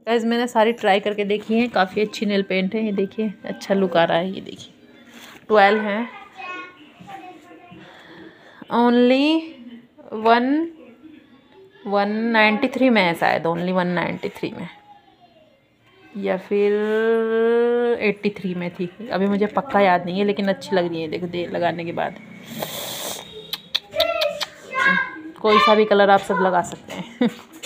Guys मैंने सारी try करके देखी है, काफ़ी अच्छी नेल पेंट है। ये देखिए अच्छा लुक आ रहा है। ये देखिए 12 है, ओनली 193 में है शायद, ओनली 193 में या फिर 83 में थी। अभी मुझे पक्का याद नहीं है, लेकिन अच्छी लग रही है। देखो लगाने के बाद कोई सा भी कलर आप सब लगा सकते हैं।